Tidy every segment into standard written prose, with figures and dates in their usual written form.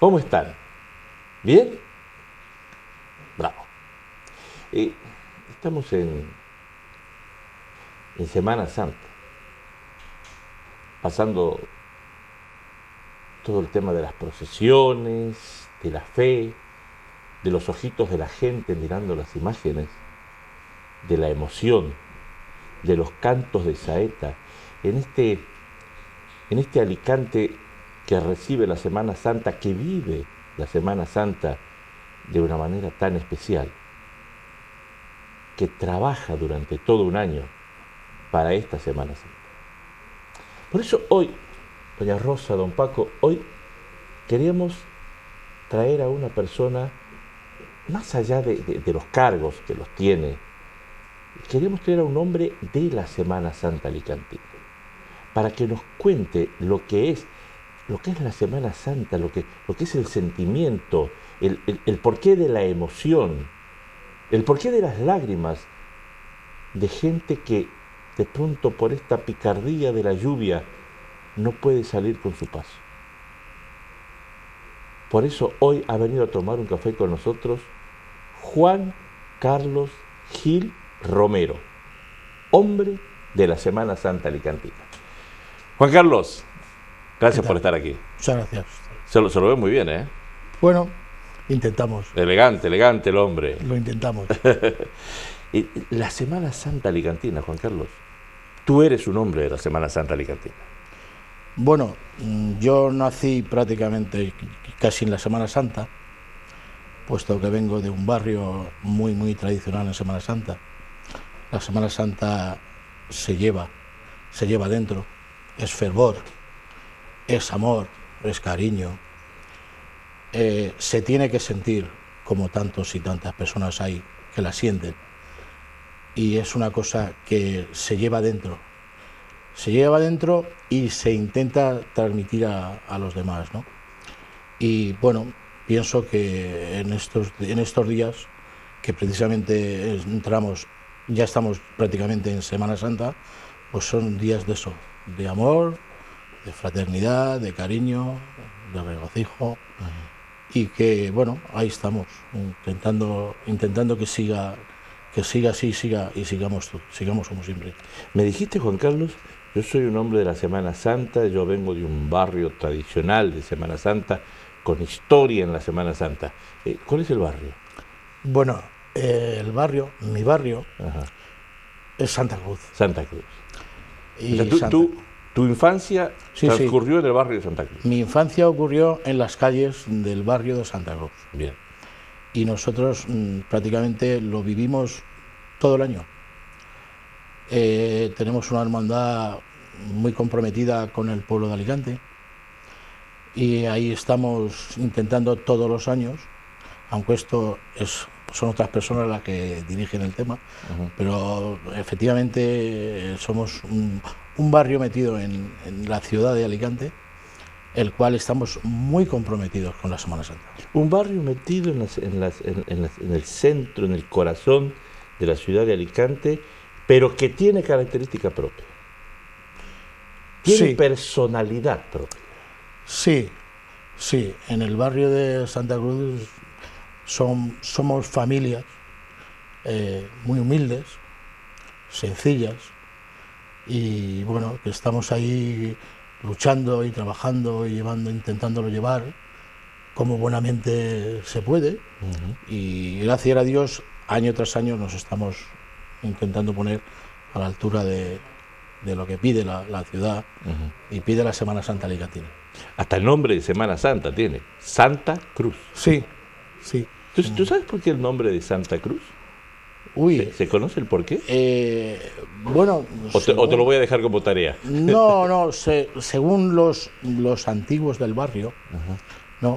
¿Cómo están? ¿Bien? Bravo. Estamos en Semana Santa, pasando todo el tema de las procesiones, de la fe, de los ojitos de la gente mirando las imágenes, de la emoción, de los cantos de saeta, en este Alicante que recibe la Semana Santa, que vive la Semana Santa de una manera tan especial, que trabaja durante todo un año para esta Semana Santa. Por eso hoy, doña Rosa, don Paco, hoy queríamos traer a una persona, más allá de los cargos que los tiene, queríamos traer a un hombre de la Semana Santa alicantina, para que nos cuente lo que es la Semana Santa, lo que es el sentimiento, el porqué de la emoción, el porqué de las lágrimas de gente que de pronto por esta picardía de la lluvia no puede salir con su paso. Por eso hoy ha venido a tomar un café con nosotros Juan Carlos Gil Romero, hombre de la Semana Santa alicantina. Juan Carlos, gracias por estar aquí. Muchas gracias. Se lo ve muy bien, ¿eh? Bueno, intentamos. Elegante el hombre. Lo intentamos. La Semana Santa alicantina, Juan Carlos. Tú eres un hombre de la Semana Santa alicantina. Bueno, yo nací prácticamente casi en la Semana Santa, puesto que vengo de un barrio muy tradicional en Semana Santa. La Semana Santa se lleva dentro, es fervor, es amor, es cariño. Se tiene que sentir, como tantos y tantas personas hay que la sienten, y es una cosa que se lleva dentro y se intenta transmitir a los demás, ¿no? Y bueno, pienso que en estos días, que precisamente ya estamos prácticamente en Semana Santa, pues son días de eso, de amor, de fraternidad, de cariño, de regocijo. Y que bueno, ahí estamos, intentando que siga así, y sigamos como siempre. Me dijiste, Juan Carlos, yo soy un hombre de la Semana Santa, yo vengo de un barrio tradicional de Semana Santa, con historia en la Semana Santa. ¿Cuál es el barrio? Bueno, mi barrio, Ajá, es Santa Cruz. Santa Cruz. Y O sea, tu infancia transcurrió en el barrio de Santa Cruz. Mi infancia ocurrió en las calles del barrio de Santa Cruz. Bien. Y nosotros prácticamente lo vivimos todo el año. Tenemos una hermandad muy comprometida con el pueblo de Alicante, y ahí estamos intentando todos los años, aunque son otras personas las que dirigen el tema, pero efectivamente somos un barrio metido en la ciudad de Alicante, el cual estamos muy comprometidos con la Semana Santa. Un barrio metido en el centro, en el corazón de la ciudad de Alicante, pero que tiene característica propia. Tiene personalidad propia. Sí, en el barrio de Santa Cruz somos familias muy humildes, sencillas, y bueno, que estamos ahí luchando y trabajando y intentándolo llevar como buenamente se puede. Y gracias a Dios, año tras año nos estamos intentando poner a la altura de lo que pide la ciudad y pide la Semana Santa alicantina. Hasta el nombre de Semana Santa tiene, Santa Cruz. Sí. ¿Tú sabes por qué el nombre de Santa Cruz? ¿Se conoce el porqué? Bueno... ¿O te lo voy a dejar como tarea? No, según los antiguos del barrio, no,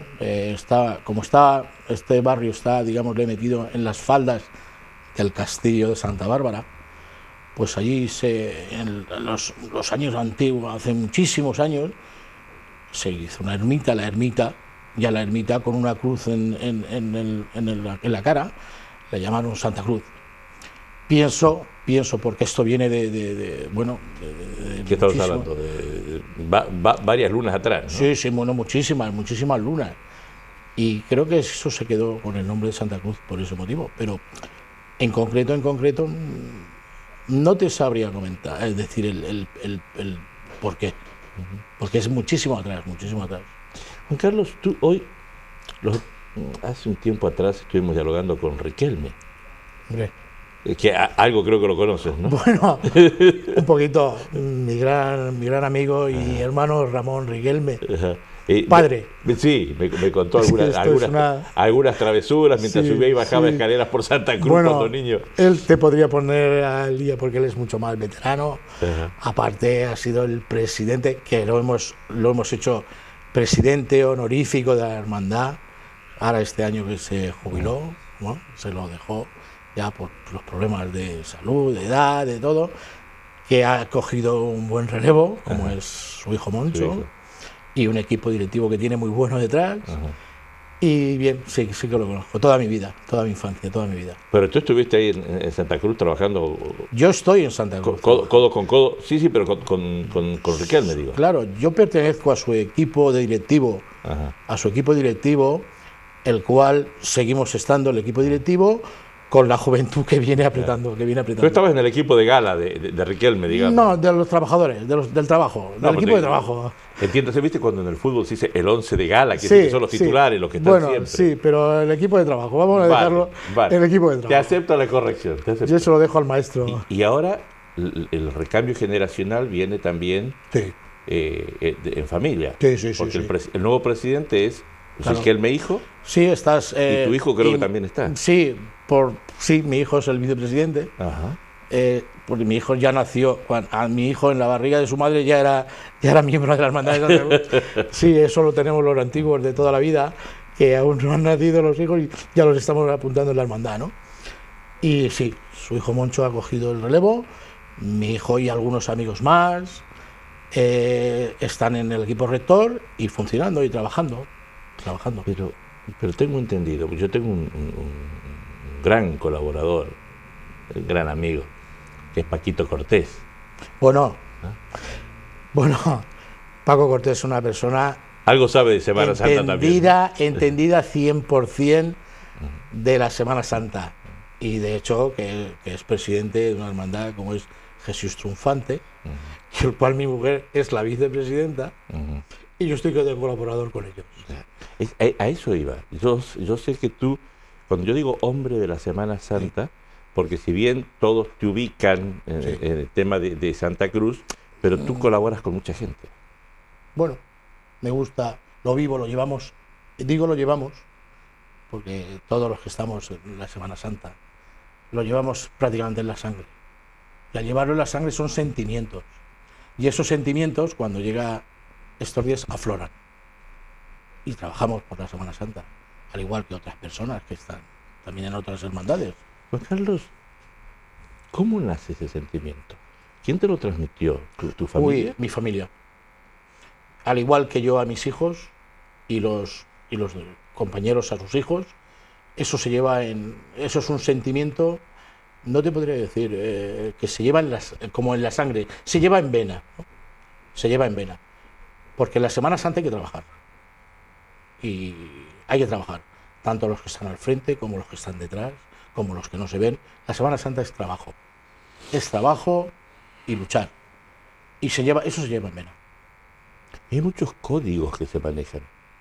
este barrio está, digámosle, metido en las faldas del castillo de Santa Bárbara, pues allí en los años antiguos, hace muchísimos años, se hizo una ermita, la ermita con una cruz en la cara, la llamaron Santa Cruz. Pienso, porque esto viene de ¿Qué estamos hablando? De varias lunas atrás, ¿no? Sí, bueno, muchísimas lunas. Y creo que eso se quedó con el nombre de Santa Cruz por ese motivo. Pero en concreto, no te sabría comentar, es decir, el por qué. Porque es muchísimo atrás, muchísimo atrás. Juan Carlos, tú hoy, hace un tiempo atrás estuvimos dialogando con Riquelme, Hombre. que algo creo que lo conoces, ¿no? Bueno, un poquito, mi gran amigo y hermano Ramón Riquelme, Ajá. padre. Sí, me contó Es que algunas travesuras mientras Sí, subía y bajaba sí. escaleras por Santa Cruz Bueno, cuando niño. él te podría poner al día porque él es mucho más veterano. Ajá. Aparte, ha sido el presidente, que lo hemos hecho presidente honorífico de la hermandad. Ahora este año que se jubiló, ¿no? Se lo dejó ya por los problemas de salud, de edad, de todo, que ha cogido un buen relevo, como Ajá. es su hijo Moncho, hijo. y un equipo directivo que tiene muy bueno detrás. Ajá. Y bien, sí que lo conozco, toda mi vida, toda mi infancia, toda mi vida. Pero tú estuviste ahí en Santa Cruz trabajando Yo estoy en Santa Cruz. codo con codo, sí, pero con Riquelme, digo. Claro, yo pertenezco a su equipo directivo, Ajá. el cual seguimos estando el equipo directivo con la juventud que viene apretando, Tú estabas en el equipo de gala de Riquelme, digamos. No, de los trabajadores, del trabajo, No, del equipo de trabajo. Entiendo, ¿se viste cuando en el fútbol se dice el 11 de gala, que Sí, son los sí. titulares, los que están Bueno, siempre? sí, pero el equipo de trabajo, vamos a Vale, dejarlo vale. el equipo de Te trabajo. acepto la corrección, te acepto. Yo se lo dejo al maestro. Y ahora el recambio generacional viene también Sí, en familia. Sí, sí, sí, Porque sí. el nuevo presidente es Claro. Riquelme hijo, sí, estás. y tu hijo creo que también está. Sí, sí, mi hijo es el vicepresidente. Ajá. Porque mi hijo ya nació, a mi hijo en la barriga de su madre ya era miembro de la hermandad de Santa Cruz. Sí, eso lo tenemos los antiguos de toda la vida, que aún no han nacido los hijos y ya los estamos apuntando en la hermandad, ¿no? Y sí, su hijo Moncho ha cogido el relevo, mi hijo y algunos amigos más están en el equipo rector y funcionando y trabajando. Pero tengo entendido, yo tengo un gran colaborador, un gran amigo, que es Paquito Cortés. Bueno, ¿Ah? bueno, Paco Cortés es una persona Algo sabe de Semana Santa también. entendida 100% de la Semana Santa. Y de hecho, que es presidente de una hermandad como es Jesús Triunfante, y el cual mi mujer es la vicepresidenta, y yo estoy de colaborador con ellos. A eso iba. Yo sé que tú, cuando yo digo hombre de la Semana Santa, porque si bien todos te ubican en el tema de Santa Cruz, pero tú colaboras con mucha gente. Bueno, me gusta, lo vivo, lo llevamos, digo lo llevamos, porque todos los que estamos en la Semana Santa lo llevamos prácticamente en la sangre. Y al llevarlo en la sangre son sentimientos. Y esos sentimientos, cuando llega estos días, afloran. Y trabajamos por la Semana Santa, al igual que otras personas que están también en otras hermandades. Juan Carlos, ¿cómo nace ese sentimiento? ¿Quién te lo transmitió? ¿Tu familia? Uy, mi familia. Al igual que yo a mis hijos y los compañeros a sus hijos, eso es un sentimiento, no te podría decir que se lleva como en la sangre, se lleva en vena, ¿no? Se lleva en vena, porque en la Semana Santa hay que trabajar, y hay que trabajar, tanto los que están al frente como los que están detrás, como los que no se ven. La Semana Santa es trabajo y luchar, y eso se lleva en vena. Hay muchos códigos que se manejan.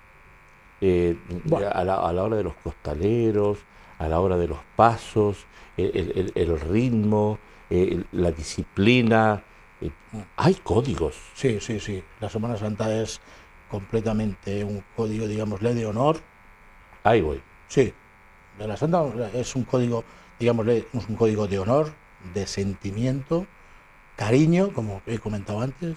Bueno. A la hora de los costaleros, a la hora de los pasos, el ritmo, la disciplina. Hay códigos. Sí. La Semana Santa es completamente un código, digámosle, de honor. Ahí voy. Sí, de la Santa es un código, digámosle, es un código de honor, de sentimiento, cariño, como he comentado antes,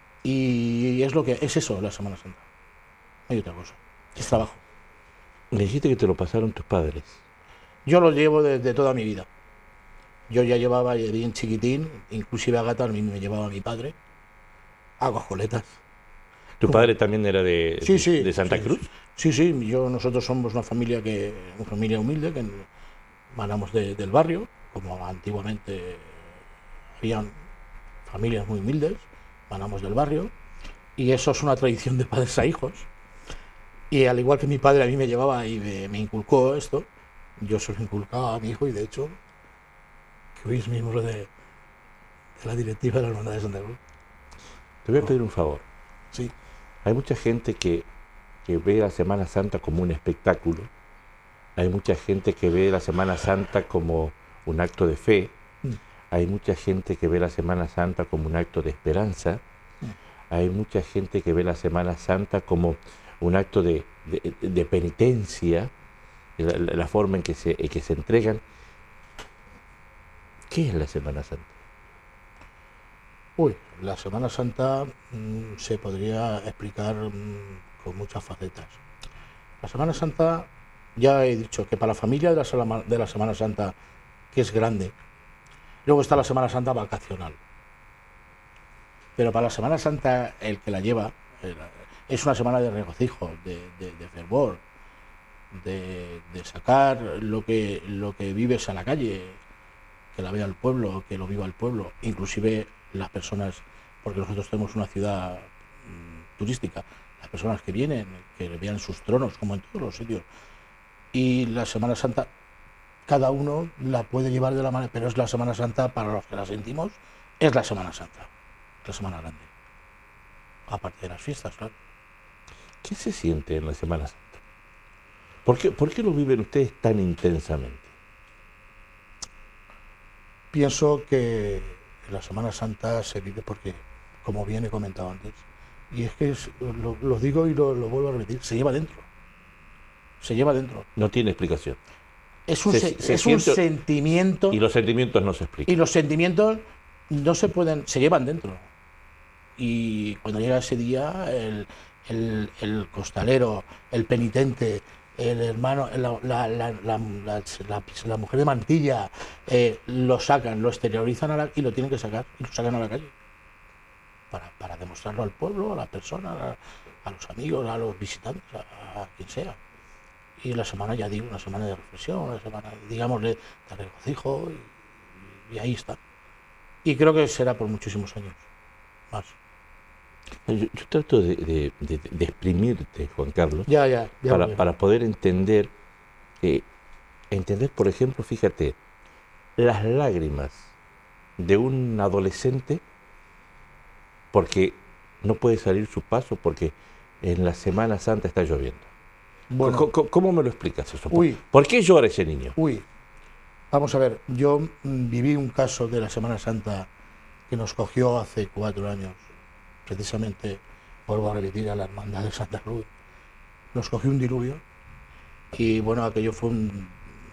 y es eso la Semana Santa. No hay otra cosa. Es trabajo. Me dijiste que te lo pasaron tus padres. Yo lo llevo desde toda mi vida. Yo ya llevaba de bien chiquitín, inclusive a Gata a mí me llevaba mi padre a cojoletas. ¿Tu padre también era de Santa Sí. Cruz? Sí, nosotros somos una familia humilde, que manamos del barrio, como antiguamente habían familias muy humildes, manamos del barrio, y eso es una tradición de padres a hijos. Y al igual que mi padre a mí me llevaba y me inculcó esto, yo se lo inculcaba a mi hijo y de hecho, que hoy es miembro de la directiva de la Hermandad de Santa Cruz. Te voy a pedir un favor. Sí. Hay mucha gente que ve la Semana Santa como un espectáculo. Hay mucha gente que ve la Semana Santa como un acto de fe. Hay mucha gente que ve la Semana Santa como un acto de esperanza. Hay mucha gente que ve la Semana Santa como un acto de penitencia, la forma en que se entregan. ¿Qué es la Semana Santa? Uy, la Semana Santa se podría explicar con muchas facetas. La Semana Santa, ya he dicho que para la familia de la Semana Santa, que es grande, luego está la Semana Santa vacacional. Pero para la Semana Santa, el que la lleva, es una semana de regocijo, de fervor, de sacar lo que vives a la calle, que la vea el pueblo, que lo viva el pueblo, inclusive las personas, porque nosotros tenemos una ciudad turística, las personas que vienen, que vean sus tronos, como en todos los sitios. Y la Semana Santa, cada uno la puede llevar de la manera, pero es la Semana Santa, para los que la sentimos, es la Semana Santa, la Semana Grande. Aparte de las fiestas, claro. ¿Qué se siente en la Semana Santa? ¿Por qué lo viven ustedes tan intensamente? Pienso que la Semana Santa se vive porque, como bien he comentado antes, y es que lo digo y lo vuelvo a repetir, se lleva dentro. Se lleva dentro. No tiene explicación. Es un sentimiento. Y los sentimientos no se explican. Y los sentimientos no se pueden, se llevan dentro. Y cuando llega ese día, el costalero, el penitente, el hermano, la mujer de mantilla, lo sacan, lo exteriorizan y lo tienen que sacar, y lo sacan a la calle. Para demostrarlo al pueblo, a las personas, a los amigos, a los visitantes, a quien sea. Y la semana, ya digo, una semana de reflexión, una semana, digamos, de regocijo, y ahí está. Y creo que será por muchísimos años más. Yo trato de exprimirte, Juan Carlos, Ya para poder entender, por ejemplo, fíjate, las lágrimas de un adolescente porque no puede salir su paso porque en la Semana Santa está lloviendo. Bueno, ¿Cómo me lo explicas eso? ¿Por qué llora ese niño? Vamos a ver, yo viví un caso de la Semana Santa que nos cogió hace 4 años, precisamente, vuelvo a repetir, a la Hermandad de Santa Cruz. Nos cogió un diluvio y bueno, aquello fue un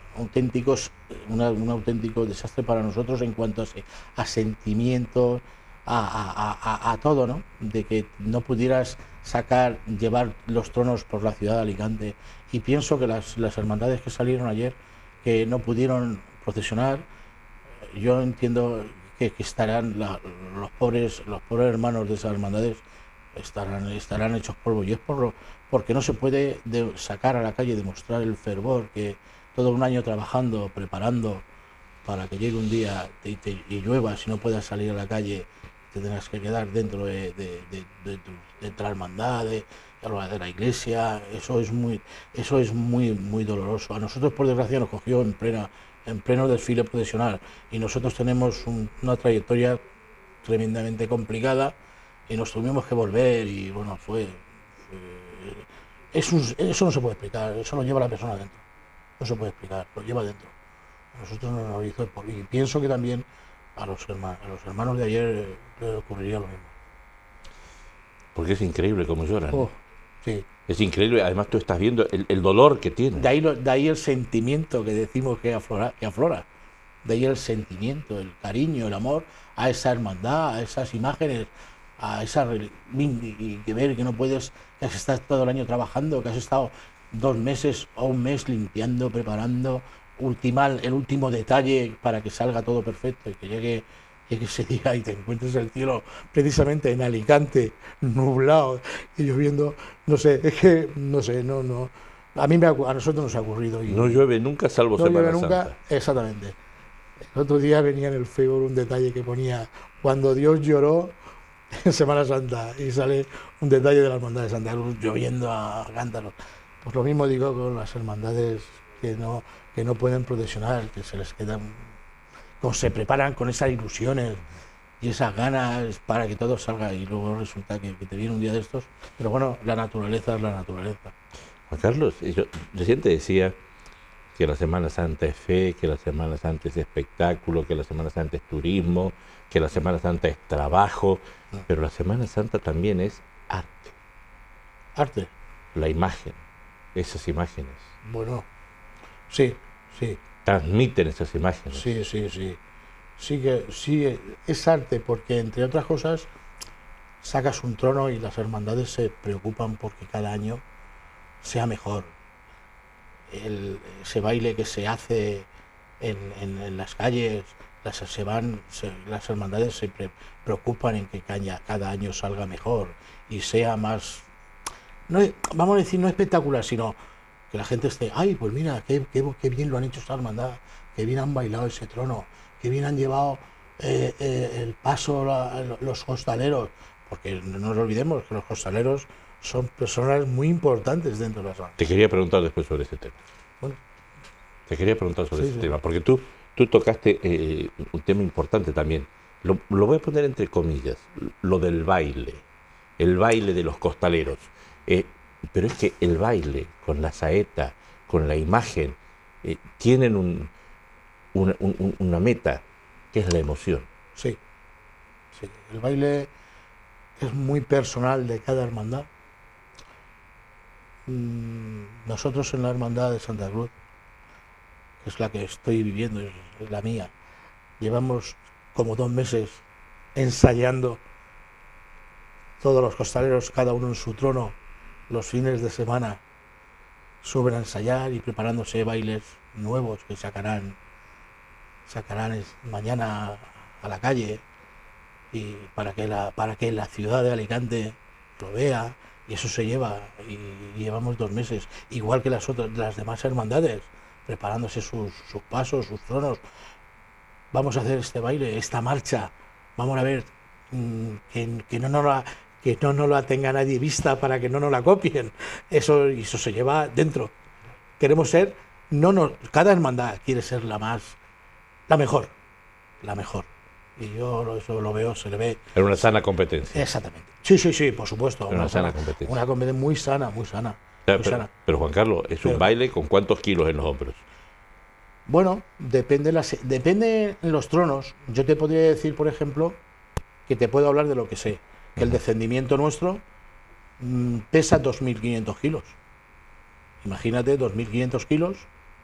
auténtico desastre para nosotros en cuanto a sentimientos, a todo, ¿no? De que no pudieras llevar los tronos por la ciudad de Alicante. Y pienso que las hermandades que salieron ayer, que no pudieron procesionar, yo entiendo que estarán los pobres hermanos de esas hermandades estarán hechos polvo, y es porque no se puede sacar a la calle, demostrar el fervor que todo un año trabajando, preparando para que llegue un día y llueva, si no puedas salir a la calle, te tendrás que quedar dentro de la hermandad, de la iglesia. Eso es muy doloroso. A nosotros, por desgracia, nos cogió en pleno desfile procesional, y nosotros tenemos una trayectoria tremendamente complicada y nos tuvimos que volver, y bueno, eso no se puede explicar, eso lo lleva la persona dentro, no se puede explicar, lo lleva dentro. A nosotros no nos hizo, y pienso que también a los hermanos de ayer les ocurriría lo mismo. Porque es increíble cómo lloran. Sí. Es increíble, además tú estás viendo el dolor que tienen. De ahí el sentimiento que decimos que aflora. De ahí el sentimiento, el cariño, el amor a esa hermandad, a esas imágenes, a esa y que ver que no puedes, que has estado todo el año trabajando, que has estado 2 meses o 1 mes limpiando, preparando, el último detalle para que salga todo perfecto, y que llegue ese día y te encuentres el cielo precisamente en Alicante, nublado y lloviendo. No sé, es que no sé, no. A nosotros nos ha ocurrido. No llueve nunca, salvo Semana Santa. Exactamente. El otro día venía en el Facebook un detalle que ponía: cuando Dios lloró, en Semana Santa y sale un detalle de la hermandad de Santa Cruz lloviendo a cántaros. Pues lo mismo digo con las hermandades que no pueden procesionar, que se les quedan, como se preparan con esas ilusiones y esas ganas para que todo salga y luego resulta que te viene un día de estos. Pero bueno, la naturaleza es la naturaleza. Juan Carlos, yo recién te decía que la Semana Santa es fe, que la Semana Santa es espectáculo, que la Semana Santa es turismo, que la Semana Santa es trabajo, pero la Semana Santa también es arte. Arte. La imagen, esas imágenes. Bueno, sí, sí. Transmiten esas imágenes. Sí, sí, sí. Sí, es arte porque, entre otras cosas, sacas un trono y las hermandades se preocupan porque cada año sea mejor. Ese baile que se hace en las calles, las hermandades se preocupan en que cada año salga mejor y sea más, no, vamos a decir, no espectacular, sino que la gente esté, ay, pues mira, qué bien lo han hecho esta hermandad, qué bien han bailado ese trono, qué bien han llevado el paso los costaleros, porque no nos olvidemos que los costaleros son personas muy importantes dentro de las bandas. Te quería preguntar después sobre ese tema. Bueno, Te quería preguntar sobre sí, ese sí. tema, porque tú tocaste un tema importante también. Lo voy a poner entre comillas, lo del baile, el baile de los costaleros. Pero es que el baile, con la saeta, con la imagen, tienen una meta, que es la emoción. Sí, sí. El baile es muy personal de cada hermandad. Nosotros en la hermandad de Santa Cruz, que es la que estoy viviendo, es la mía, llevamos como 2 meses ensayando todos los costaleros, cada uno en su trono, los fines de semana suben a ensayar y preparándose bailes nuevos que sacarán mañana a la calle y para que la ciudad de Alicante lo vea, y eso se lleva, y llevamos 2 meses, igual que las demás hermandades, preparándose sus pasos, sus tronos. Vamos a hacer este baile, esta marcha, vamos a ver que no nos la tenga nadie vista para que no nos la copien. Eso se lleva dentro. Queremos ser, cada hermandad quiere ser la mejor, la mejor. Y yo eso lo veo, se le ve. Era una sana competencia. Exactamente. Sí, sí, sí, por supuesto. Era una sana competencia. Una competencia muy sana, muy sana. Claro, Muy sana. pero Juan Carlos, es un baile con ¿cuántos kilos en los hombros? Bueno, depende en los tronos. Yo te podría decir, por ejemplo, que te puedo hablar de lo que sé. Que el descendimiento nuestro pesa 2.500 kilos. Imagínate, 2.500 kilos.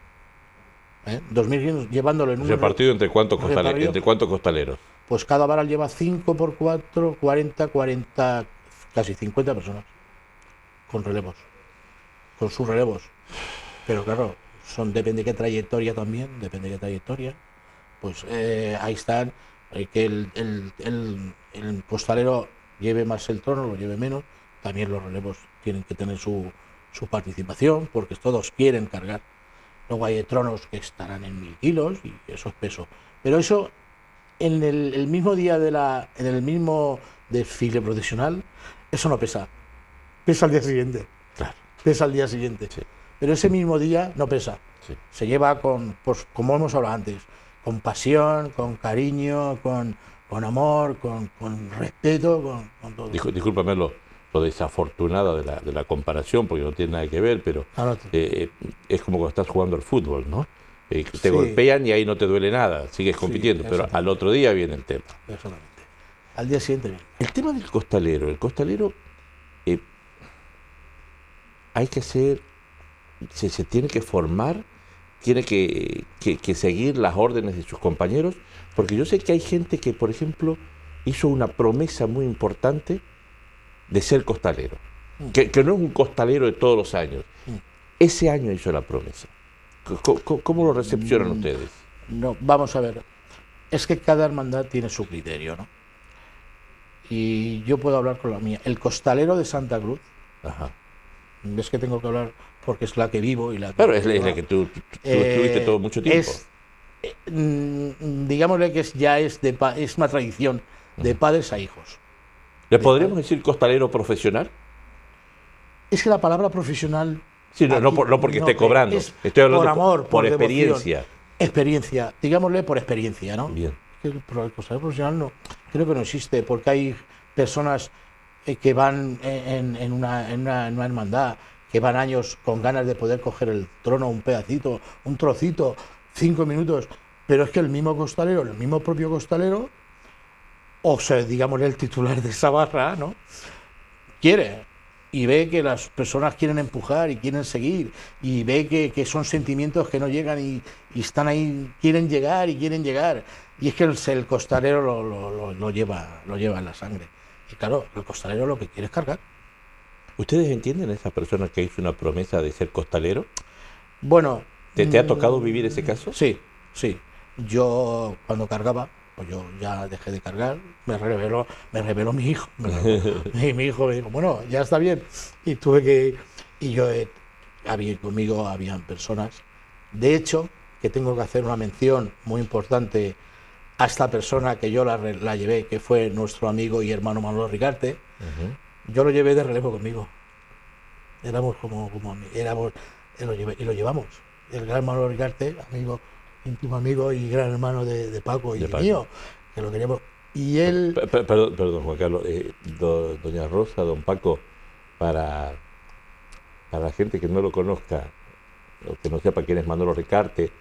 2.500 llevándolo en un... ¿Repartido entre cuántos costaleros? Pues cada varal lleva 5 por 4, 40, casi 50 personas. Con relevos. Con sus relevos. Pero claro, depende de qué trayectoria también, depende de qué trayectoria. Pues ahí están, que el costalero lleve más el trono, lo lleve menos. También los relevos tienen que tener su participación, porque todos quieren cargar. Luego hay tronos que estarán en 1.000 kilos y eso es peso. Pero eso, en el mismo día en el mismo desfile procesional, eso no pesa. Pesa al día siguiente. Claro. Pesa al día siguiente. Sí. Pero ese mismo día no pesa. Sí. Se lleva pues, como hemos hablado antes, con pasión, con cariño, con amor, con respeto, con todo. Discúlpame lo desafortunada de la comparación, porque no tiene nada que ver, pero es como cuando estás jugando al fútbol, ¿no? Te golpean y ahí no te duele nada, sigues compitiendo, pero al otro día viene el tema. Exactamente. Al día siguiente viene. El tema del costalero, hay que hacer, se tiene que formar, tiene que seguir las órdenes de sus compañeros, porque yo sé que hay gente que, por ejemplo, hizo una promesa muy importante de ser costalero, que no es un costalero de todos los años. Ese año hizo la promesa. ¿Cómo lo recepcionan ustedes? No, vamos a ver, es que cada hermandad tiene su criterio, ¿no? Y yo puedo hablar con la mía. El costalero de Santa Cruz, Ajá. es que tengo que hablar porque es la que vivo y la que... Claro, es la que tú estuviste todo mucho tiempo. Digámosle que ya es una tradición de padres a hijos. ¿Le podríamos decir costalero profesional? Es que la palabra profesional... Sí, no porque esté cobrando. Estoy hablando por amor, por devoción, experiencia. Experiencia, digámosle por experiencia, ¿no? Bien. El costalero profesional no, creo que no existe, porque hay personas que van en una hermandad, que van años con ganas de poder coger el trono, un pedacito, un trocito, 5 minutos, pero es que el mismo costalero, el mismo propio costalero, o sea, digámosle el titular de esa barra, ¿no? Quiere, y ve que las personas quieren empujar y quieren seguir, y ve que son sentimientos que no llegan y están ahí, quieren llegar, y es que el costalero lo lleva en la sangre. Y claro, el costalero lo que quiere es cargar. ¿Ustedes entienden a esa persona que hizo una promesa de ser costalero? Bueno... ¿Te ha tocado vivir ese caso? Sí. Yo cuando cargaba, pues yo ya dejé de cargar, me reveló mi hijo. Mi hijo me dijo, bueno, ya está bien. Y tuve que... Y yo, conmigo habían personas. De hecho, que tengo que hacer una mención muy importante a esta persona que yo la llevé, que fue nuestro amigo y hermano Manolo Ricarte. Yo lo llevé de relevo conmigo. Éramos como éramos, y lo llevamos. El gran Manolo Ricarte, amigo, íntimo amigo y gran hermano de Paco y mío, que lo queríamos. Y él... Perdón, Juan Carlos, doña Rosa, don Paco, para la gente que no lo conozca, o que no sepa quién es Manolo Ricarte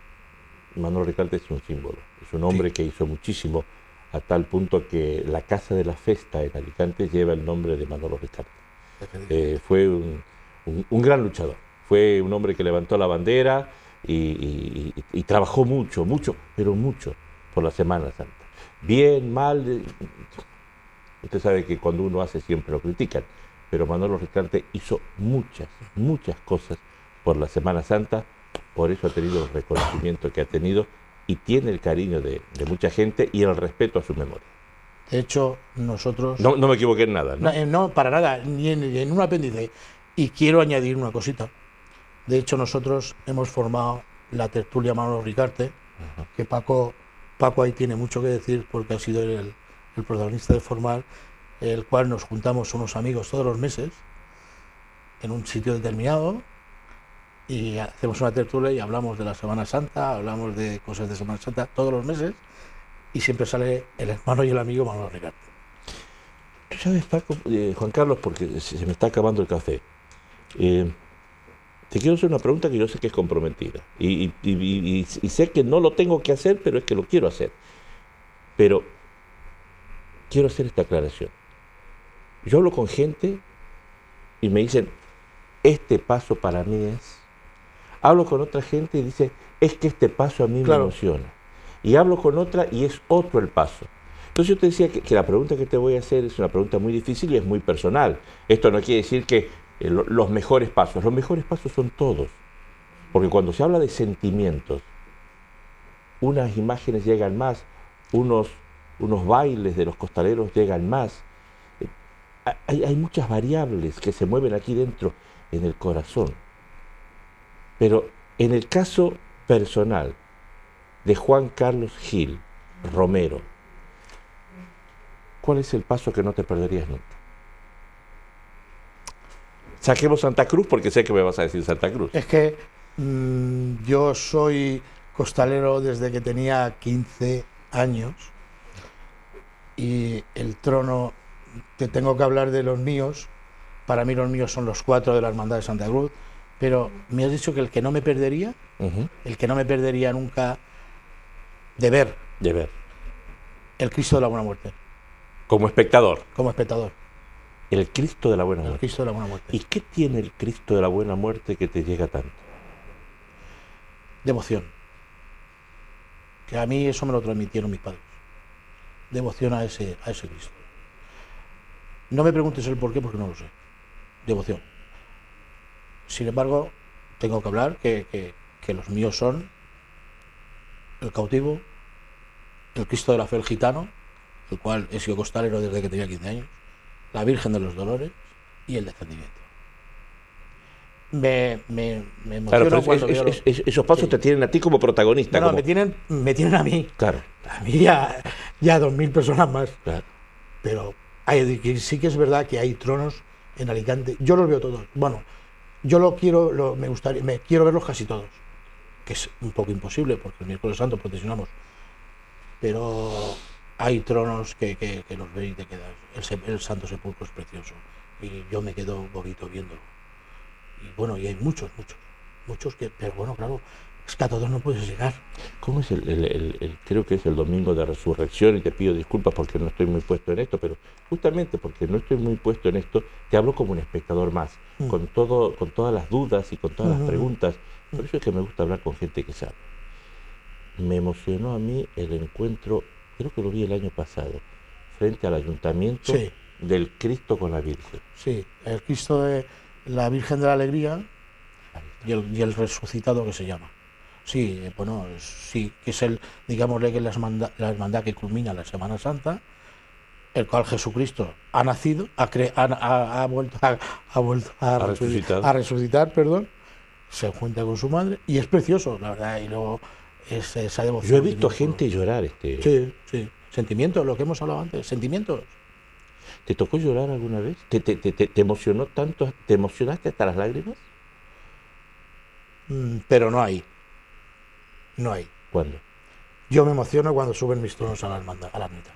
es un símbolo, es un hombre que hizo muchísimo, a tal punto que la Casa de la Festa en Alicante lleva el nombre de Manolo Ricarte. Fue un gran luchador, fue un hombre que levantó la bandera y trabajó mucho, pero mucho por la Semana Santa. Bien, mal, usted sabe que cuando uno hace siempre lo critican, pero Manolo Ricarte hizo muchas cosas por la Semana Santa, por eso ha tenido el reconocimiento que ha tenido y tiene el cariño de mucha gente y el respeto a su memoria. De hecho, nosotros... No me equivoqué en nada, ¿no? No, para nada, ni en un apéndice. Y quiero añadir una cosita. De hecho, nosotros hemos formado la tertulia Manolo Ricarte, que Paco ahí tiene mucho que decir porque ha sido el protagonista de formar, el cual nos juntamos unos amigos todos los meses en un sitio determinado y hacemos una tertulia y hablamos de la Semana Santa, hablamos de cosas de Semana Santa todos los meses y siempre sale el hermano y el amigo Manolo Ricarte. ¿Tú sabes, Paco, Juan Carlos, porque se me está acabando el café? Te quiero hacer una pregunta que yo sé que es comprometida y sé que no lo tengo que hacer, pero es que lo quiero hacer. Pero quiero hacer esta aclaración. Yo hablo con gente y me dicen, este paso para mí es... Hablo con otra gente y dice, es que este paso a mí me emociona. Y hablo con otra y es otro el paso. Entonces yo te decía que la pregunta que te voy a hacer es una pregunta muy difícil y es muy personal. Esto no quiere decir que los mejores pasos son todos. Porque cuando se habla de sentimientos, unas imágenes llegan más, unos bailes de los costaleros llegan más. Hay muchas variables que se mueven aquí dentro en el corazón. Pero en el caso personal de Juan Carlos Gil Romero, ¿cuál es el paso que no te perderías nunca? Saquemos Santa Cruz porque sé que me vas a decir Santa Cruz. Es que yo soy costalero desde que tenía 15 años y el trono, te tengo que hablar de los míos. Para mí los míos son los 4 de la Hermandad de Santa Cruz, pero me has dicho que el que no me perdería, el que no me perdería nunca de ver el Cristo de la Buena Muerte. Como espectador. Como espectador. El Cristo de la Buena Muerte. El Cristo de la Buena Muerte. ¿Y qué tiene el Cristo de la Buena Muerte que te llega tanto? Devoción. Que a mí eso me lo transmitieron mis padres. Devoción a ese Cristo. No me preguntes el por qué, porque no lo sé. Devoción. Sin embargo, tengo que hablar que los míos son el cautivo, el Cristo de la Fe, el gitano, el cual he sido costalero desde que tenía 15 años, la Virgen de los Dolores y el descendimiento. Me emociono claro, cuando veo esos pasos te tienen a ti como protagonista. No, me tienen a mí. Claro. A mí ya 2000 personas más. Claro. Pero Sí que es verdad que hay tronos en Alicante. Yo los veo todos. Bueno, yo me quiero verlos casi todos, que es un poco imposible porque el miércoles santo procesionamos, pero hay tronos que los ves y te quedas. El Santo Sepulcro es precioso y yo me quedo bobito viéndolo. Y bueno, y hay muchos que, pero bueno, claro, es que a todos no puedes llegar. ¿Cómo es creo que es el domingo de resurrección, y te pido disculpas porque no estoy muy puesto en esto, pero justamente porque no estoy muy puesto en esto, te hablo como un espectador más, con todas las dudas y con todas las preguntas. Por eso es que me gusta hablar con gente que sabe. Me emocionó a mí el encuentro, creo que lo vi el año pasado, frente al ayuntamiento, Sí, del Cristo con la Virgen. sí, el Cristo de la Virgen de la Alegría y el resucitado que se llama. Sí, bueno, sí, que es digámosle que es la hermandad que culmina la Semana Santa, el cual Jesucristo ha nacido, ha vuelto, Ha resucitado. a resucitar, perdón, se encuentra con su madre y es precioso, la verdad, y luego esa devoción. Yo he visto gente llorar. Sí, sí, sentimientos, lo que hemos hablado antes, sentimientos. ¿Te tocó llorar alguna vez? ¿Te emocionó tanto? ¿Te emocionaste hasta las lágrimas? Pero no hay. ¿Cuándo? Yo me emociono cuando suben mis tronos a la ermita.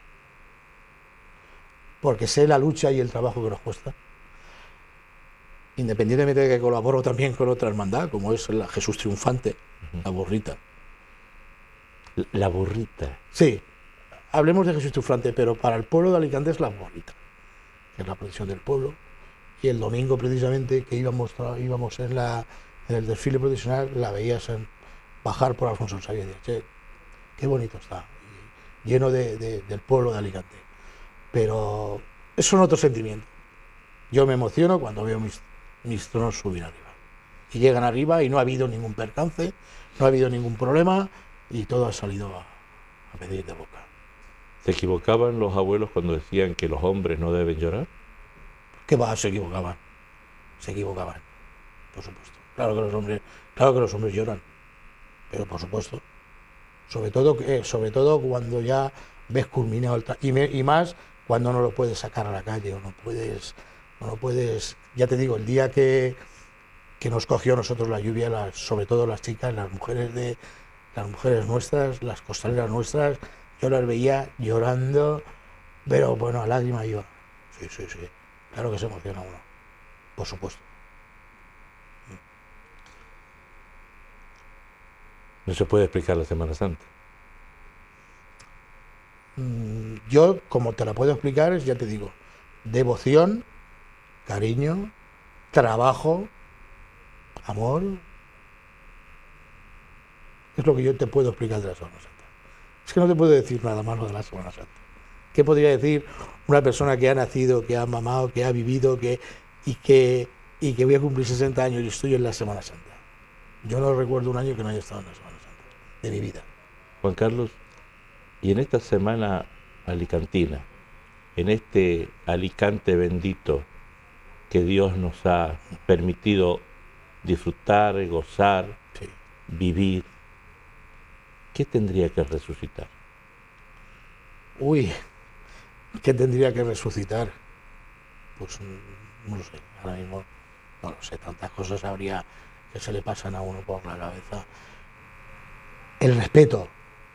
Porque sé la lucha y el trabajo que nos cuesta. Independientemente de que colaboro también con otra hermandad, como es la Jesús Triunfante, la Burrita. La Burrita. Sí, hablemos de Jesús Triunfante, pero para el pueblo de Alicante es la Burrita, que es la procesión del pueblo. Y el domingo precisamente que íbamos en el desfile procesional, la veías bajar por Alfonso Xavier y decir, qué bonito está, lleno del pueblo de Alicante. Pero son otros sentimientos. Yo me emociono cuando veo mis tronos subir arriba. Y llegan arriba y no ha habido ningún percance, no ha habido ningún problema y todo ha salido a pedir de boca. ¿Se equivocaban los abuelos cuando decían que los hombres no deben llorar? ¿Qué va? Se equivocaban, por supuesto. Claro que los hombres lloran, pero por supuesto. Sobre todo cuando ya ves culminado y más cuando no lo puedes sacar a la calle o no puedes, ya te digo, el día que nos cogió a nosotros la lluvia, sobre todo las chicas, las mujeres nuestras, las costaleras nuestras, yo las veía llorando, pero bueno, a lágrima iba. Sí, claro que se emociona uno, por supuesto. No se puede explicar la Semana Santa. Yo, como te la puedo explicar, ya te digo, devoción, cariño, trabajo, amor. Es lo que yo te puedo explicar de la Semana Santa. Es que no te puedo decir nada malo de la Semana Santa. ¿Qué podría decir una persona que ha nacido, que ha mamado, que ha vivido, y que voy a cumplir 60 años y estoy en la Semana Santa? Yo no recuerdo un año que no haya estado en la Semana Santa de mi vida. Juan Carlos, y en esta semana alicantina, en este Alicante bendito que Dios nos ha permitido disfrutar, gozar, Sí. vivir, ¿qué tendría que resucitar? Uy, ¿qué tendría que resucitar? Pues no lo sé, ahora mismo no lo sé, tantas cosas habría que se le pasan a uno por la cabeza. El respeto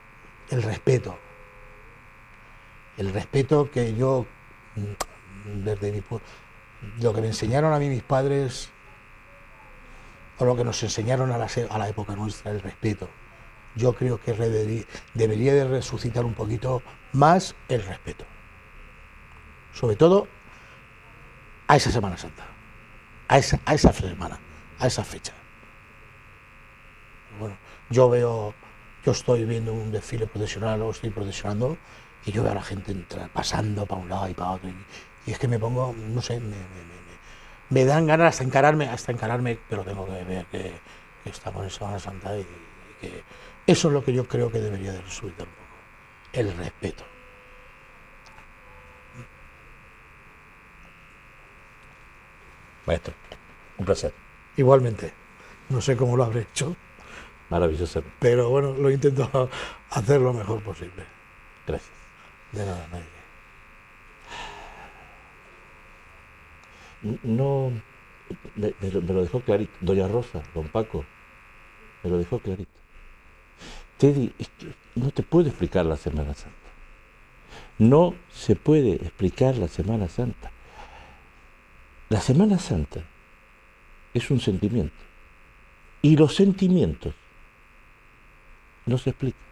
que yo, desde lo que me enseñaron a mí mis padres, o lo que nos enseñaron a la época nuestra, el respeto. Yo creo que debería de resucitar un poquito más el respeto. Sobre todo a esa Semana Santa, a esa semana, a esa fecha. Bueno, yo estoy viendo un desfile procesional, o estoy procesionando, y yo veo a la gente pasando para un lado y para otro, y es que me pongo, no sé, me dan ganas hasta encararme, pero tengo que ver que estamos en Semana Santa y que eso es lo que yo creo que debería de resucitar un poco, el respeto. Maestro, un placer. Igualmente, no sé cómo lo habré hecho, Maravilloso. pero bueno, lo intento hacer lo mejor posible. Gracias. De nada, nadie. no, me lo dejó clarito. Doña Rosa, don Paco, me lo dejó clarito. Teddy, es que no te puedo explicar la Semana Santa. No se puede explicar la Semana Santa. La Semana Santa es un sentimiento. Y los sentimientos no se explican.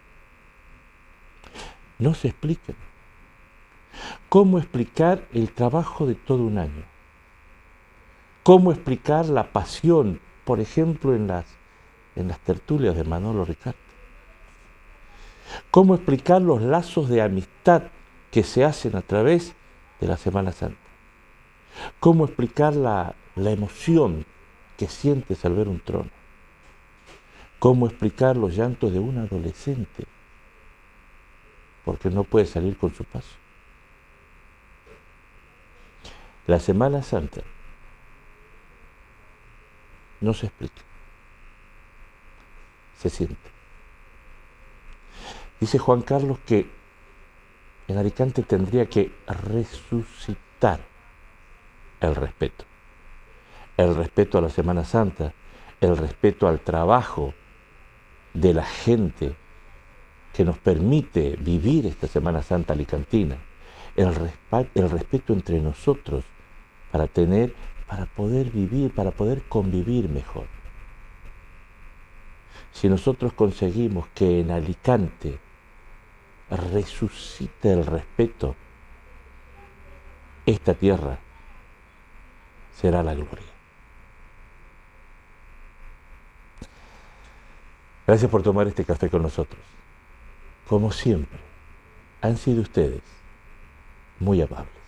No se explican. ¿Cómo explicar el trabajo de todo un año? ¿Cómo explicar la pasión, por ejemplo, en las tertulias de Manolo Ricard? ¿Cómo explicar los lazos de amistad que se hacen a través de la Semana Santa? ¿Cómo explicar la emoción que sientes al ver un trono? ¿Cómo explicar los llantos de un adolescente porque no puede salir con su paso? La Semana Santa no se explica, se siente. Dice Juan Carlos que en Alicante tendría que resucitar el respeto a la Semana Santa, el respeto al trabajo de la gente que nos permite vivir esta Semana Santa alicantina, el respeto entre nosotros para poder vivir, para poder convivir mejor. Si nosotros conseguimos que en Alicante resucite el respeto, esta tierra será la gloria. Gracias por tomar este café con nosotros. Como siempre, han sido ustedes muy amables.